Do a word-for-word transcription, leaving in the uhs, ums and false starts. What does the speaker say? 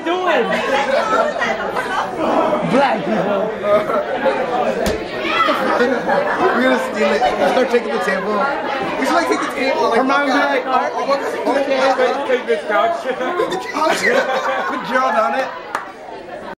doing? Black people. We're gonna steal it. Start taking the table. We should like take the table. Like, Her mom would be like, oh, okay. Take this couch. The couch. Put Gerald on it.